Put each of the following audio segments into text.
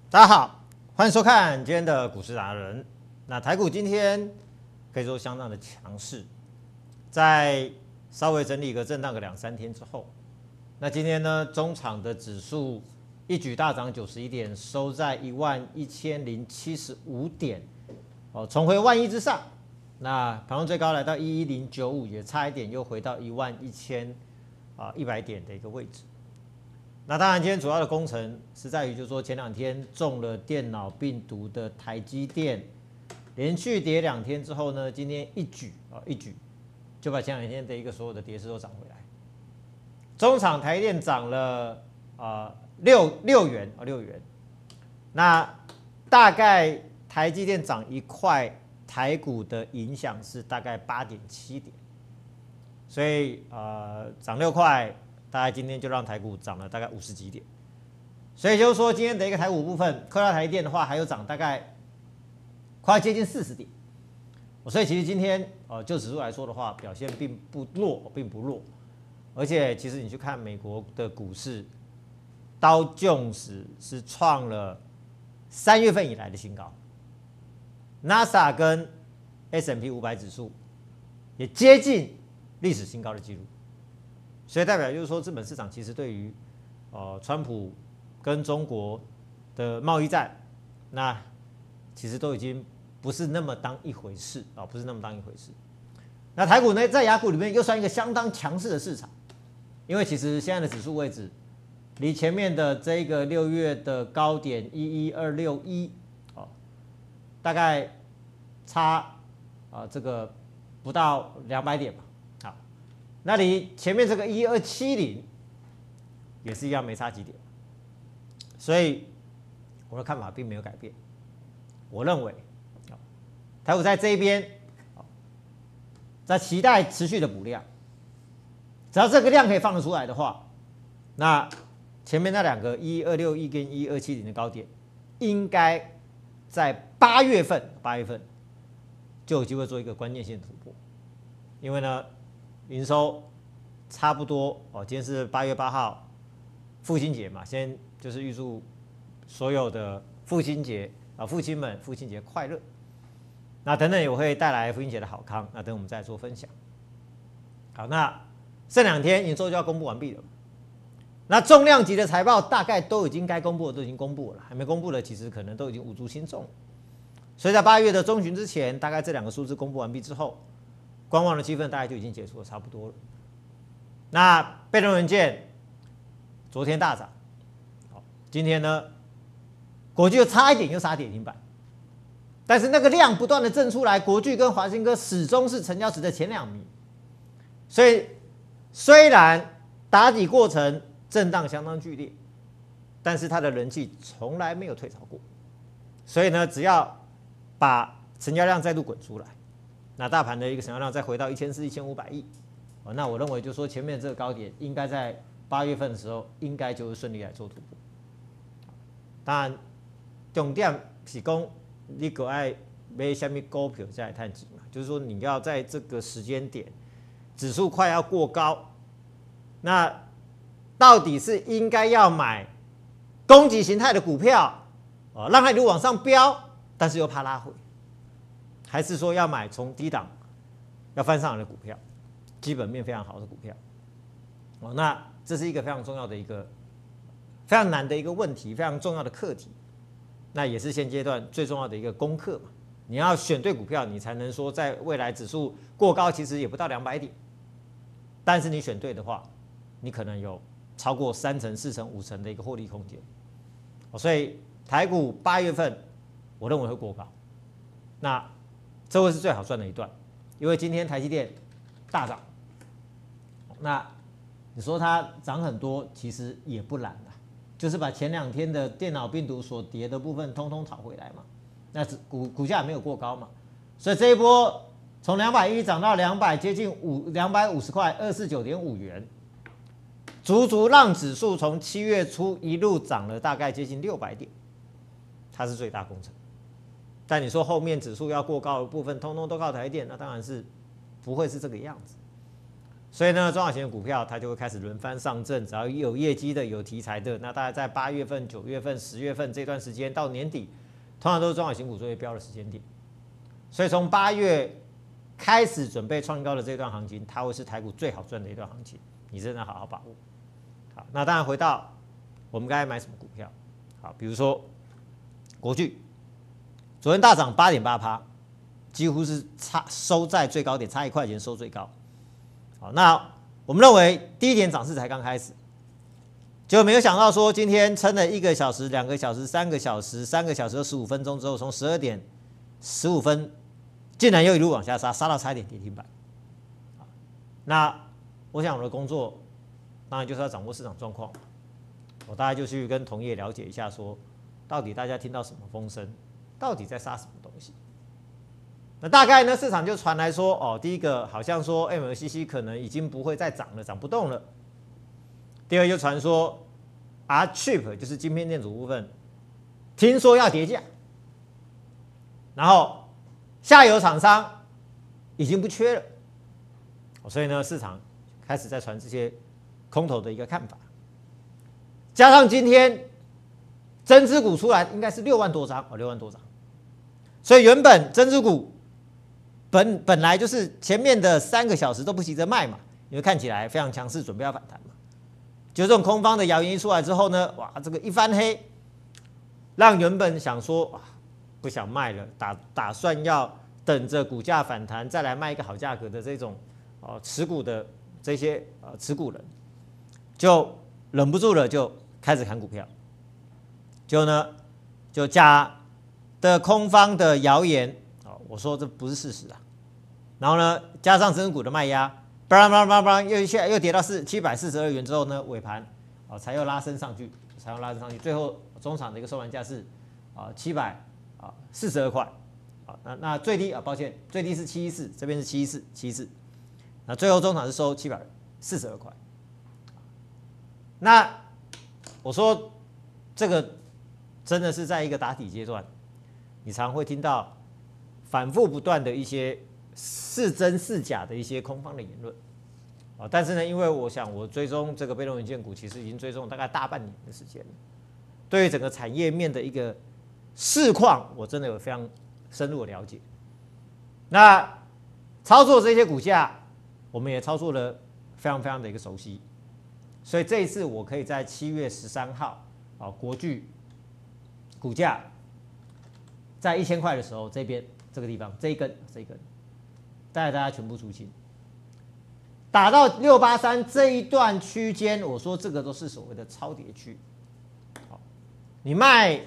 大家好，欢迎收看今天的股市达人。那台股今天可以说相当的强势，在稍微整理个震荡个2-3天之后，那今天呢，中场的指数一举大涨91点，收在11075点，重回万亿之上。那盘中最高来到11095，也差一点又回到11100点的一个位置。那当然，今天主要的工程是在于，就是说前2天中了电脑病毒的台积电，连续跌2天之后呢，今天一举就把前2天的一个所有的跌势都涨回来。中场台积电涨了6元。那大概台积电涨1块，台股的影响是大概8.7点，所以涨6块。大概今天就让台股涨了大概50几点，所以就是说今天的一个台股部分，扣掉台积电的话，还有涨大概快接近40点，所以其实今天就指数来说的话，表现并不弱，而且其实你去看美国的股市，道琼斯是创了3月份以来的新高 ，NASA 跟 S&P 500指数也接近历史新高的记录。所以代表就是说，资本市场其实对于川普跟中国的贸易战，那其实都已经不是那么当一回事不是那么当一回事。那台股呢，在亚股里面又算一个相当强势的市场，因为其实现在的指数位置离前面的这个6月的高点11261大概差这个不到200点吧。那离前面这个11270也是一样，没差几点，所以我的看法并没有改变。我认为，台股在这一边，在期待持续的补量，只要这个量可以放得出来的话，那前面那2个11261跟11270的高点，应该在8月份就有机会做一个关键性的突破，因为呢。营收差不多今天是8月8号，父亲节嘛，先就是预祝所有的父亲节父亲们父亲节快乐。那等等也会带来父亲节的好康，那等我们再做分享。好，那剩2天营收就要公布完毕了。那重量级的财报大概都已经该公布的都已经公布了，还没公布的其实可能都已经无足轻重了。所以在8月的中旬之前，大概这2个数字公布完毕之后，观望的气氛大概就已经结束的差不多了。那被动元件昨天大涨，今天呢，国巨又差一点又杀跌停板，但是那个量不断的震出来，国巨跟华新科始终是成交值的前2名，所以虽然打底过程震荡相当剧烈，但是它的人气从来没有退潮过，所以呢，只要把成交量再度滚出来。那大盘的一个成交量再回到1400、1500亿，那我认为就是说前面这个高点应该在8月份的时候，应该就会顺利来做突破。当然，重点是说你个爱买什么股票再来探底嘛，就是说你要在这个时间点，指数快要过高，那到底是应该要买攻击形态的股票，让它一路往上飙，但是又怕拉回。还是说要买从低档要翻上来的股票，基本面非常好的股票，那这是一个非常重要的一个非常难的一个问题，非常重要的课题，那也是现阶段最重要的一个功课嘛。你要选对股票，你才能说在未来指数过高，其实也不到200点，但是你选对的话，你可能有超过3成、4成、5成的一个获利空间。所以台股8月份我认为会过高，那这会是最好赚的一段，因为今天台积电大涨，那你说它涨很多，其实也不然啦，就是把前2天的电脑病毒所跌的部分通通讨回来嘛，那股价也没有过高嘛，所以这一波从210涨到200，接近250块，249.5元，足足让指数从7月初一路涨了大概接近600点，它是最大功臣。但你说后面指数要过高的部分，通通都靠台积电，那当然是不会是这个样子。 所以呢，中小型的股票它就会开始轮番上阵，只要有业绩的、有题材的，那大概在8月份、9月份、10月份这段时间到年底，通常都是中小型股最会飙的时间点。所以从8月开始准备创高的这段行情，它会是台股最好赚的一段行情，你真的好好把握。好，那当然回到我们该买什么股票，好，比如说国巨，昨天大涨8.8%，几乎是收在最高点，差1块钱收最高。好，那我们认为第一点涨势才刚开始，结果没有想到说今天撑了1个小时、2个小时、3个小时、3个小时又15分钟之后，从12点15分竟然又一路往下杀，杀到差一点跌停板。那我想我的工作当然就是要掌握市场状况，我大概就去跟同业了解一下说，到底大家听到什么风声，到底在杀什么东西。那大概呢，市场就传来说，哦，第一个好像说 MLCC 可能已经不会再涨了，涨不动了。第二就传说 R-Chip 就是晶片电阻部分，听说要跌价，然后下游厂商已经不缺了，所以呢，市场开始在传这些空头的一个看法。加上今天增资股出来，应该是6万多张，6万多张，所以原本增资股本来就是前面的3个小时都不急着卖嘛，因为看起来非常强势，准备要反弹嘛。就这种空方的谣言一出来之后呢，哇，这个一翻黑，让原本想说不想卖了，打算要等着股价反弹再来卖一个好价格的这种持股的这些持股人，就忍不住了，就开始砍股票。就假的空方的谣言，我说这不是事实啊。然后呢，加上增股的卖压，又跌到742元之后呢，尾盘才又拉升上去，最后中场的一个收盘价是742块。那最低抱歉，最低是714，这边是714，那最后中场是收742块。那我说这个真的是在一个打底阶段，你常会听到反复不断的一些是真是假的一些空方的言论但是呢，因为我想我追踪这个被动元件股，其实已经追踪大概大半年的时间了，对于整个产业面的一个市况，我真的有非常深入的了解。那操作这些股价，我们也操作了非常的一个熟悉，所以这一次我可以在7月13号国巨股价在1000块的时候，这边这个地方这一根带大家全部出清，打到683这一段区间，我说这个都是所谓的超跌区。你卖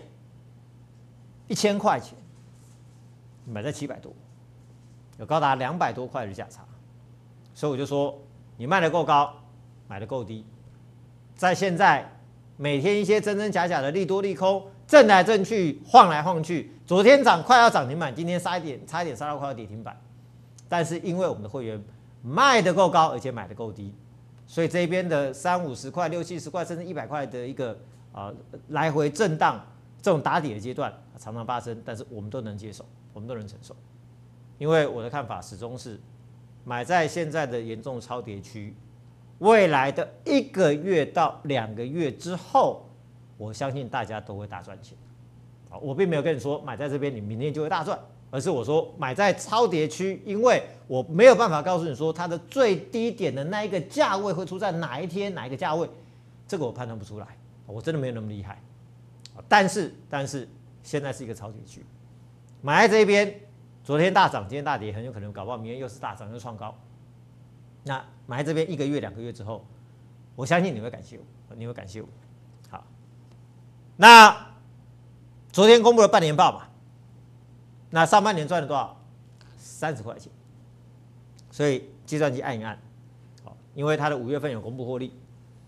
1000块钱，你买在700多，有高达200多块的价差，所以我就说你卖的够高，买的够低，在现在每天一些真假的利多利空，震来震去，晃来晃去，昨天快要涨停板，今天差一点杀到快要跌停板，但是因为我们的会员卖的够高，而且买的够低，所以这边的30-50块、60-70块，甚至100块的一个来回震荡这种打底的阶段常常发生，但是我们都能接受，我们都能承受，因为我的看法始终是买在现在的严重超跌区，未来的1个月到2个月之后，我相信大家都会大赚钱。我并没有跟你说买在这边你明天就会大赚，而是我说买在超跌区，因为我没有办法告诉你说它的最低点的那一个价位会出在哪一天哪一个价位，这个我判断不出来，我真的没有那么厉害。但是现在是一个超跌区，买在这边，昨天大涨，今天大跌，很有可能搞不好明天又是大涨又创高。那买在这边1个月2个月之后，我相信你会感谢我，好，那昨天公布了半年报嘛，那上半年赚了多少？30块钱，所以计算机按一按，因为它的5月份有公布获利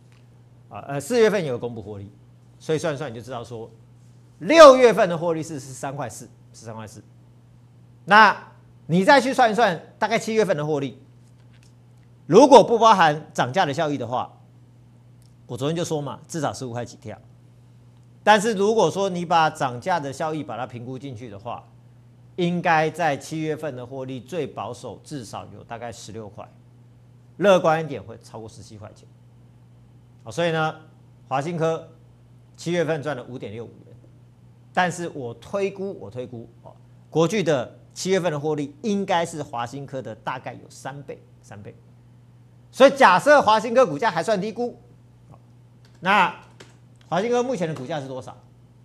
，4月份也有公布获利，所以算一算你就知道说，6月份的获利是13块4，那你再去算一算，大概7月份的获利，如果不包含涨价的效益的话，我昨天就说嘛，至少15块起跳。但是如果说你把涨价的效益把它评估进去的话，应该在7月份的获利最保守至少有大概16块。 乐观一点会超过17块钱。所以呢，华新科7月份赚了5.65元，但是我推估国巨的7月份的获利应该是华新科的大概有3倍。所以假设华新科股价还算低估，那华新科目前的股价是多少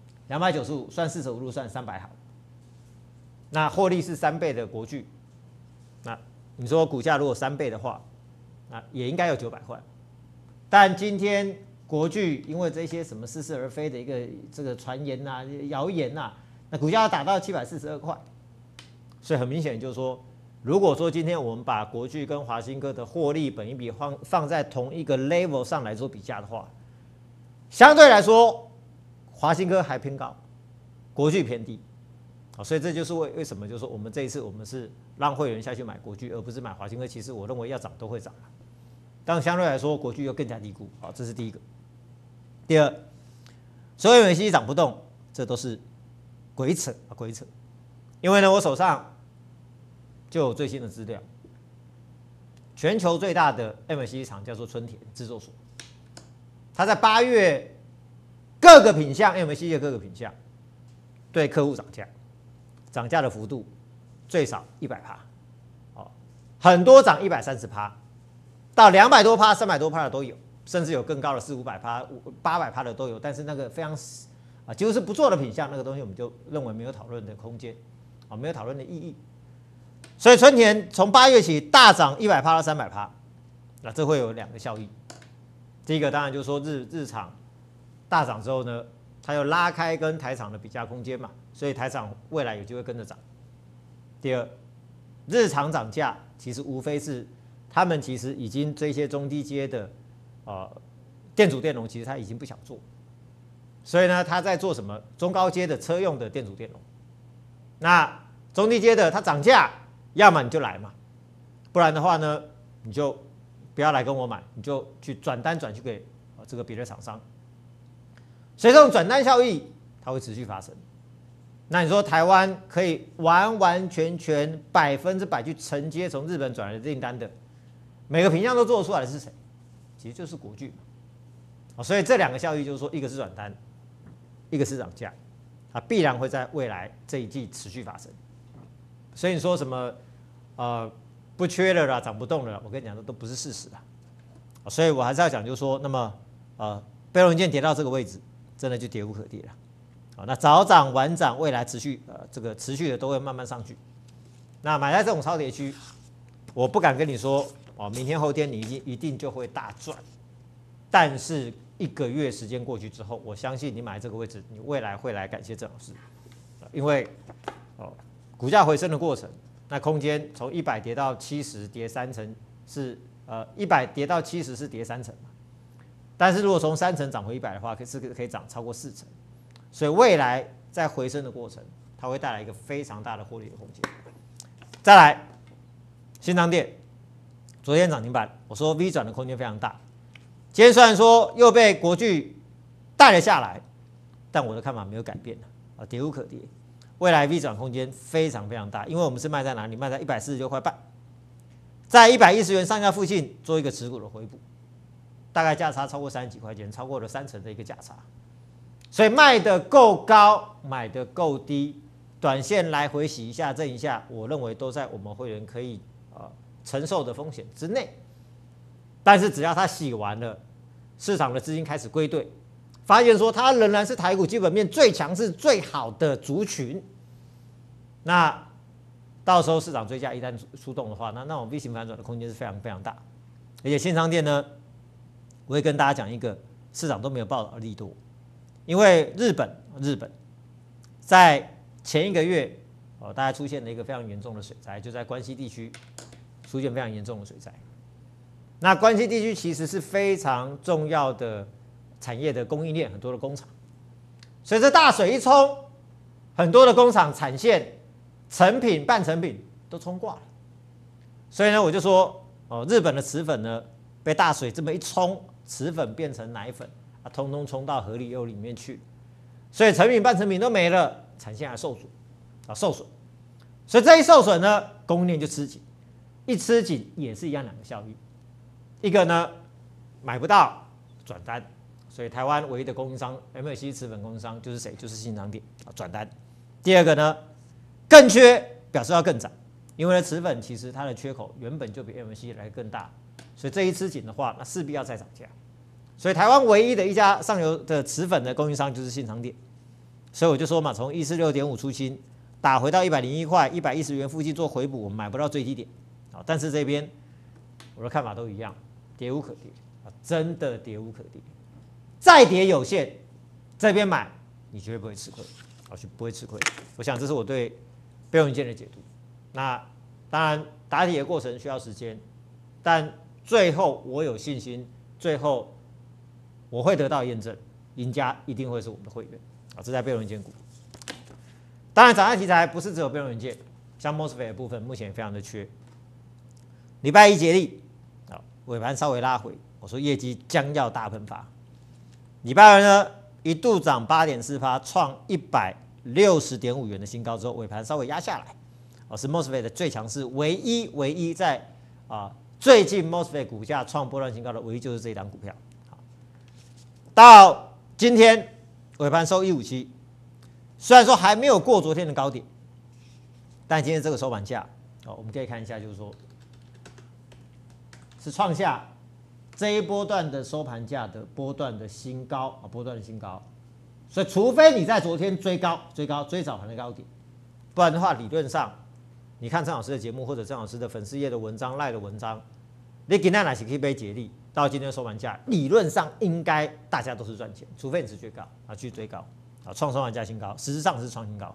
？295，算45路算300好。那获利是3倍的国巨，那你说股价如果3倍的话，那也应该有900块。但今天国巨因为这些什么似是而非的一个这个传言呐、谣言呐，那股价要打到742块，所以很明显就是说，如果说今天我们把国巨跟华新科的获利本益比放在同一个 level 上来做比价的话，相对来说华新科还偏高，国巨偏低。所以这就是为什么，就是说我们这一次我们是让会员下去买国巨，而不是买华新科。其实我认为要涨都会涨，但相对来说国巨又更加低估。好，这是第一个。第二，所有MACD涨不动，这都是鬼扯。因为呢，我手上就有最新的资料，全球最大的 MACD 厂叫做春田制作所，它在8月各个品项 MACD 的各个品项对客户涨价的幅度最少100%，很多涨130%，到200多%、300多%的都有，甚至有更高的400%、500%、800%的都有。但是那个非常几乎是不做的品项，那个东西我们就认为没有讨论的空间，没有讨论的意义。所以春田从8月起大涨100%到300%，那这会有2个效益。第一个当然就是说日厂大涨之后呢，它又拉开跟台厂的比价空间嘛，所以台厂未来有机会跟着涨。第二，日厂涨价其实无非是他们其实已经这些中低阶的电阻电容，其实他已经不想做，所以呢他在做什么中高阶的车用的电阻电容。那中低阶的它涨价，要么你就来嘛，不然的话呢你就不要来跟我买，你就去转单转去给这个别的厂商。所以这种转单效益它会持续发生。那你说台湾可以完完全全100%去承接从日本转来的订单的，每个品项都做得出来的是谁？其实就是国巨嘛。所以这2个效益就是说，一个是转单，一个是涨价，它必然会在未来这一季持续发生。所以你说什么不缺了啦，涨不动了啦，我跟你讲的都不是事实啦。所以我还是要讲，就是说，那么被动元件跌到这个位置，真的就跌无可跌了。那早涨晚涨，未来持续持续的都会慢慢上去。那买在这种超跌区，我不敢跟你说明天后天你一定就会大赚，但是1个月时间过去之后，我相信你买这个位置，你未来会来感谢郑老师，因为股价回升的过程，那空间从100跌到70，跌3成是100跌到70是跌3成嘛，但是如果从3成涨回100的话，可以涨超过4成。所以未来在回升的过程，它会带来一个非常大的获利的空间。再来，新昌电昨天涨停板，我说 V 转的空间非常大。今天虽然说又被国巨带了下来，但我的看法没有改变跌无可跌。未来 V 转空间非常非常大，因为我们是卖在哪里？卖在146块半，在110元上下附近做一个持股的回补，大概价差超过30几块钱，超过了3成的一个价差。所以卖得够高，买得够低，短线来回洗一下、震一下，我认为都在我们会员可以承受的风险之内。但是只要它洗完了，市场的资金开始归队，发现说它仍然是台股基本面最强势、最好的族群，那到时候市场追加一旦出动的话，那种 V 型反转的空间是非常非常大。而且新昌电呢，我会跟大家讲一个市场都没有报道的利多。因为日本在前1个月大概出现了一个非常严重的水灾，就在关西地区出现非常严重的水灾。那关西地区其实是非常重要的产业的供应链，很多的工厂，所以这大水一冲，很多的工厂产线、成品、半成品都冲挂了。所以呢，我就说日本的瓷粉呢被大水这么一冲，瓷粉变成奶粉。通通冲到河里里面去，所以成品半成品都没了，产线还受损，所以这一受损呢，供应链就吃紧，一吃紧也是一样2个效益。 一个呢买不到转单，所以台湾唯一的供应商 MSC 持粉供应商就是谁？就是信昌店转单。第二个呢更缺，表示要更涨，因为呢持粉其实它的缺口原本就比 MSC 来更大，所以这一吃紧的话，那势必要再涨价。所以台湾唯一的一家上游的持粉的供应商就是信昌店，所以我就说嘛，从146.5出清打回到101块、110元附近做回补，我们买不到最低点，但是这边我的看法都一样，跌无可跌真的跌无可跌，再跌有限，这边买你绝对不会吃亏，不会吃亏。我想这是我对被动元件的解读。那当然打底的过程需要时间，但最后我有信心，最后我会得到验证，赢家一定会是我们的会员这在被动元件股。当然，涨价题材不是只有被动元件，像 MOSFET 的部分目前也非常的缺。礼拜一结立，尾盘稍微拉回，我说业绩将要大喷发。礼拜二呢，一度涨8.4%，创160.5元的新高之后，尾盘稍微压下来，是 MOSFET 的最强势，唯一在最近 MOSFET 股价创波段新高的唯一就是这一档股票。到今天尾盘收157。虽然说还没有过昨天的高点，但今天这个收盘价，我们可以看一下，就是说是创下这一波段的收盘价的波段的新高所以除非你在昨天追早盘的高点，不然的话，理论上你看郑老师的节目或者郑老师的粉丝页的文章、赖的文章，你今天哪些可以被解力到今天的收盘价，理论上应该大家都是赚钱，除非你是追高去追高。创收盘价新高，事实上是创新高。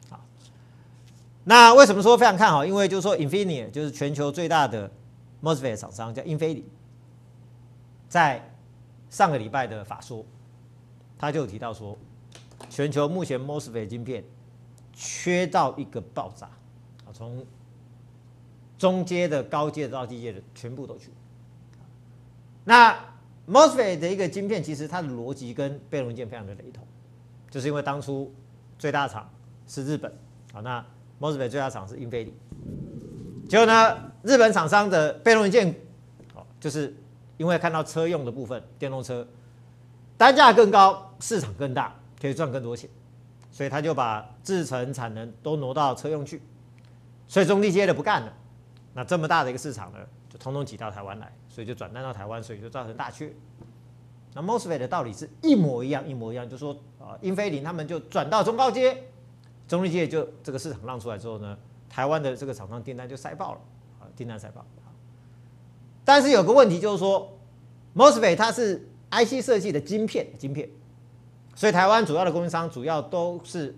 那为什么说非常看好？因为就是说 Infineon 就是全球最大的 MOSFET 厂商叫英飞凌，在上个礼拜的法说，他就有提到说，全球目前 MOSFET 晶片缺到一个爆炸，从中阶的、高阶的到低阶的全部都缺。那 MOSFET 的一个晶片，其实它的逻辑跟被动元件非常的雷同。就是因为当初最大厂是日本，那 MOSFET 最大厂是英飞凌，结果呢，日本厂商的被动元件，就是因为看到车用的部分，电动车单价更高，市场更大，可以赚更多钱，所以他就把制程产能都挪到车用去，所以中低阶的不干了，那这么大的一个市场呢，就通通挤到台湾来，所以就转单到台湾，所以就造成大缺。那 MOSFET 的道理是一模一样，就是说英飞凌他们就转到中高阶，中低阶就这个市场让出来之后呢，台湾的这个厂商订单就塞爆了，订单塞爆。但是有个问题就是说 ，MOSFET 它是 IC 设计的晶片，所以台湾主要的供应商主要都是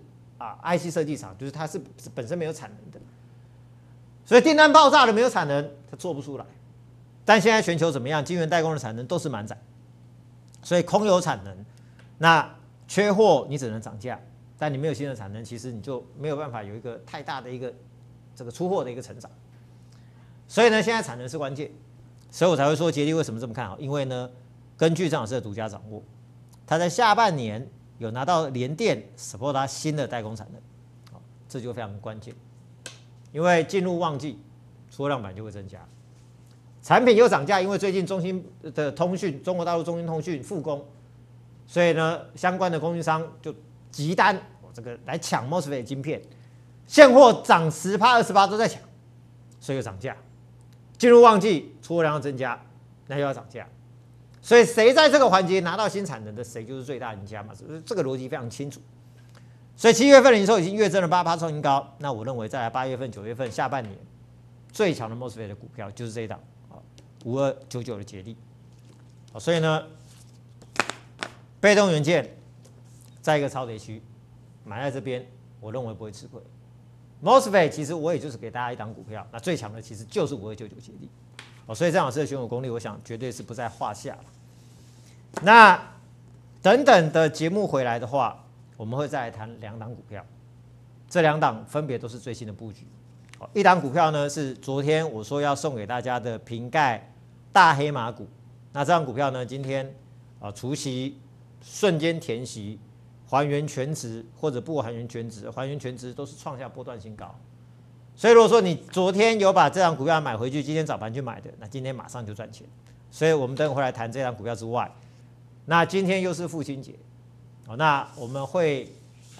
IC 设计厂，就是它是本身没有产能的，所以订单爆炸了没有产能，它做不出来。但现在全球怎么样？晶圆代工的产能都是满载。所以空有产能，那缺货你只能涨价，但你没有新的产能，其实你就没有办法有一个太大的一个这个出货的一个成长。所以呢，现在产能是关键，所以我才会说杰力为什么这么看好，因为呢，根据郑老师的独家掌握，他在下半年有拿到联电 support 他新的代工产能，这就非常关键，因为进入旺季，出货量本来就会增加。产品又涨价，因为最近中兴的通讯，中国大陆中兴通讯复工，所以呢，相关的供应商就急单这个来抢 MOSFET 晶片，现货涨10%、20%都在抢，所以又涨价。进入旺季，出货量要增加，那又要涨价，所以谁在这个环节拿到新产能的，谁就是最大赢家嘛，这个逻辑非常清楚。所以7月份的营收已经月增了8%创新高，那我认为再来8月份、9月份下半年最强的 MOSFET 的股票就是这一档。5299的捷力，所以呢，被动元件在一个超跌区买在这边，我认为不会吃亏。MOSFET 其实我也就是给大家一档股票，那最强的其实就是5299捷力，所以郑老师的选股功力，我想绝对是不在话下。那等等的节目回来的话，我们会再来谈2档股票，这2档分别都是最新的布局。一档股票呢是昨天我说要送给大家的瓶盖大黑马股，那这档股票呢今天除息瞬间填息，还原全值或者不还原全值，还原全值都是创下波段新高。所以如果说你昨天有把这档股票买回去，今天早盘去买的，那今天马上就赚钱。 所以我们等会回来谈这档股票之外，那今天又是父亲节，那我们会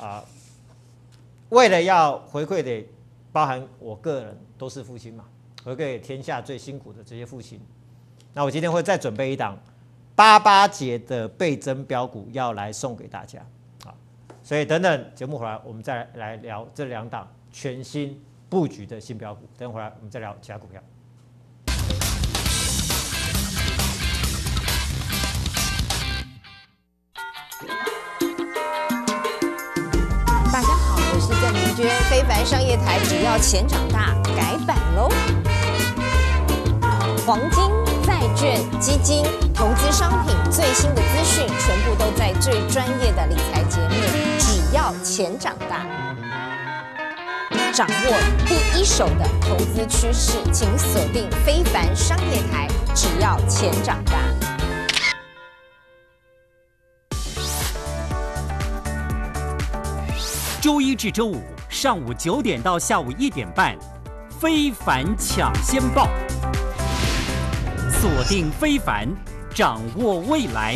为了要回馈给包含我个人都是父亲嘛，回馈给天下最辛苦的这些父亲，那我今天会再准备一档88节的倍增标股要来送给大家，所以等等节目回来我们再来聊这2档全新布局的新标股，等会回来我们再聊其他股票。 大家好，我是郑明娟，非凡商业台只要钱长大改版喽。黄金、债券、基金、投资商品最新的资讯，全部都在最专业的理财节目，只要钱长大。掌握第一手的投资趋势，请锁定非凡商业台，只要钱长大。 周一至周五上午9点到下午1点半，非凡抢先报，锁定非凡，掌握未来。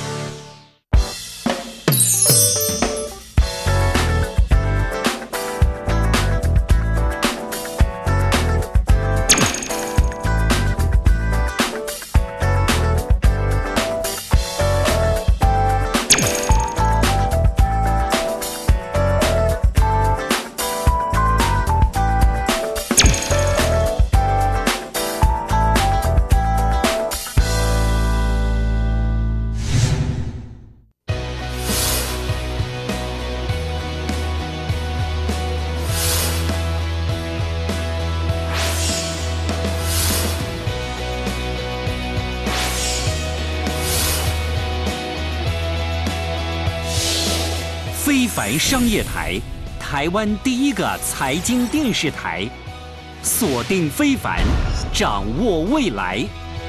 非凡商业台，台湾第一个财经电视台，锁定非凡，掌握未来。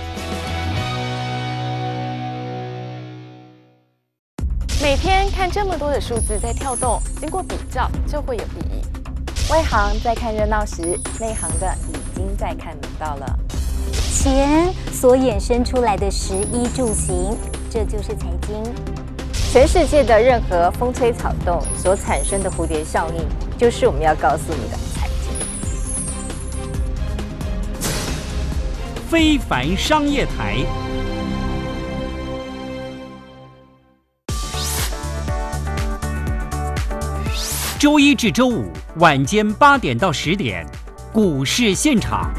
每天看这么多的数字在跳动，经过比较就会有意义。外行在看热闹时，内行的已经在看门道了。 钱所衍生出来的食衣住行，这就是财经。 全世界的任何风吹草动所产生的蝴蝶效应，就是我们要告诉你的财经。 非凡商业台。周一至周五晚间8点到10点，股市现场，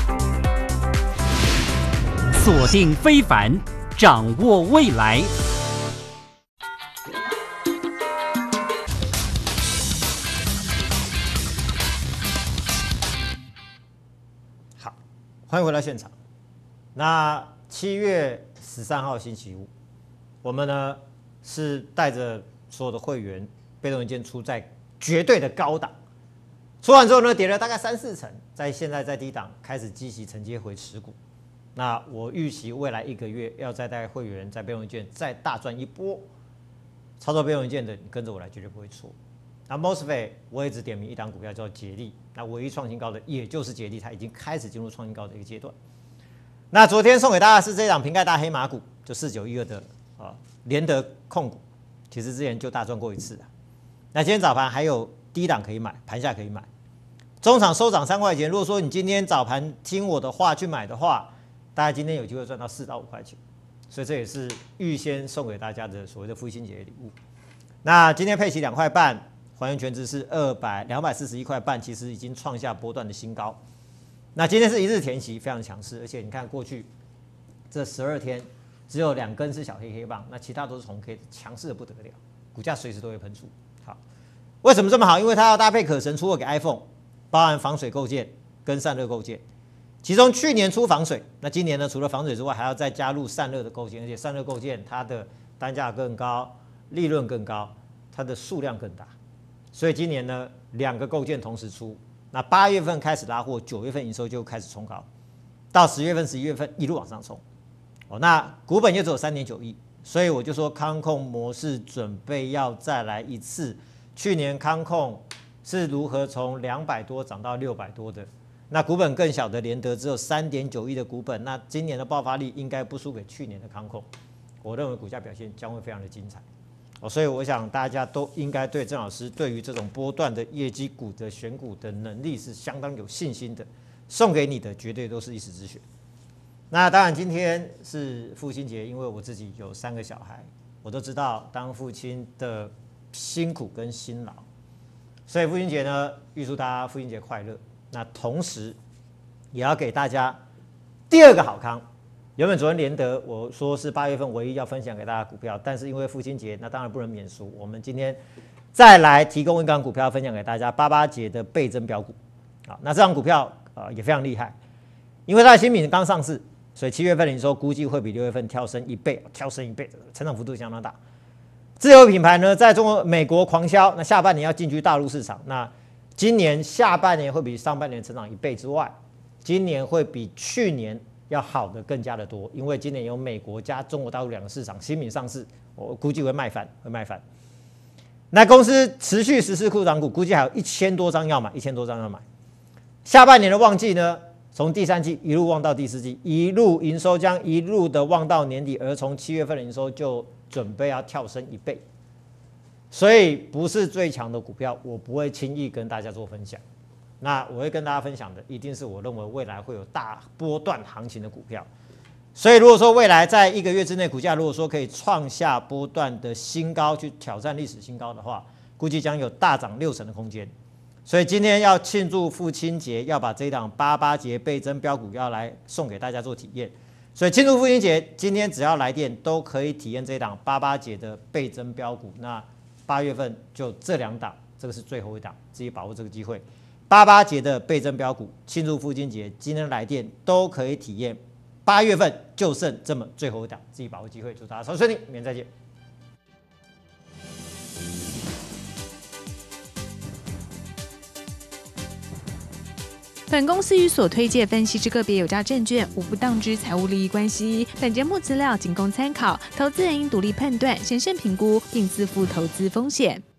锁定非凡，掌握未来。 好，欢迎回到现场。那7月13号星期五，我们呢是带着所有的会员被动元件出在绝对的高档，出完之后呢，跌了大概3-4成，现在在低档开始积极承接回持股。那我预期未来1个月要再带会员在被动元件再大赚一波，操作被动元件的，你跟着我来绝对不会错。那 MOSFET 我也只点名一档股票叫捷力，那唯一创新高的也就是捷力，它已经开始进入创新高的一个阶段。那昨天送给大家的是这档瓶盖大黑马股，就4912的联德控股，其实之前就大赚过一次了。那今天早盘还有低档可以买，盘下可以买，中场收涨3块钱。如果说你今天早盘听我的话去买的话，大家今天有机会赚到4到5块钱，所以这也是预先送给大家的所谓的父亲节礼物。那今天配息2块半，还原权值是241块半，其实已经创下波段的新高。那今天是一日填息，非常强势，而且你看过去这12天只有2根是小黑黑棒，那其他都是红 K， 强势的不得了，股价随时都会喷出。好，为什么这么好？因为它要搭配可神出货给 iPhone， 包含防水构件跟散热构件。其中去年出防水，那今年呢，除了防水之外，还要再加入散热的构件，而且散热构件它的单价更高，利润更高，它的数量更大。所以今年呢，2个构件同时出，那8月份开始拉货，9月份营收就开始冲高，到10月份、11月份一路往上冲。那股本也只有3.9亿，所以我就说康控模式准备要再来一次。去年康控是如何从200多涨到600多的？ 那股本更小的联德只有3.9亿的股本，那今年的爆发力应该不输给去年的康控，我认为股价表现将会非常的精彩。所以我想大家都应该对郑老师对于这种波段的业绩股的选股的能力是相当有信心的，送给你的绝对都是一时之选。那当然今天是父亲节，因为我自己有3个小孩，我都知道当父亲的辛苦跟辛劳，所以父亲节呢，预祝大家父亲节快乐。那同时也要给大家第2个好康。原本昨天联德我说是8月份唯一要分享给大家股票，但是因为父亲节，那当然不能免俗。我们今天再来提供一档股票分享给大家，88节的倍增标股。好，那这档股票也非常厉害，因为它的新品刚上市，所以7月份营收估计会比6月份跳升1倍，成长幅度相当大。自有品牌呢，在美国狂销，那下半年要进军大陆市场。那今年下半年会比上半年成长1倍之外，今年会比去年要好的更加的多，因为今年有美国加中国大陆2个市场新品上市，我估计会卖翻。那公司持续实施库藏股，估计还有1000多张要买，下半年的旺季呢，从第3季一路旺到第4季，一路营收将一路的旺到年底，而从7月份的营收就准备要跳升1倍。所以不是最强的股票，我不会轻易跟大家做分享。那我会跟大家分享的，一定是我认为未来会有大波段行情的股票。所以如果说未来在1个月之内，股价如果说可以创下波段的新高，去挑战历史新高的话，估计将有大涨60%的空间。所以今天要庆祝父亲节，要把这一档88节倍增标股要来送给大家做体验。所以庆祝父亲节，今天只要来电都可以体验这一档88节的倍增标股。那8月份就这2档，这个是最后一档，自己把握这个机会。88节的倍增标股，庆祝父亲节，今天来电都可以体验。8月份就剩这么最后一档，自己把握机会，祝大家超顺利，明天再见。 本公司与所推介分析之个别有价证券无不当之财务利益关系。本节目资料仅供参考，投资人应独立判断、审慎评估，并自负投资风险。